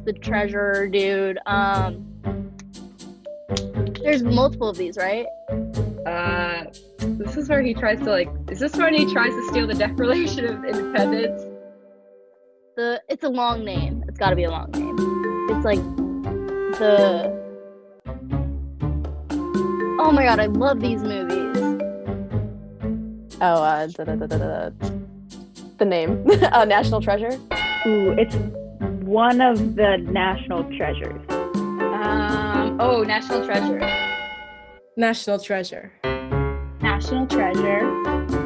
who's the treasurer dude. There's multiple of these, right? This is where he tries to is this when he tries to steal the Declaration of Independence? It's a long name. It's gotta be a long name. It's like the... Oh my god, I love these movies. Oh, the name. National Treasure? Ooh, it's one of the national treasures. National Treasure. National Treasure. National Treasure.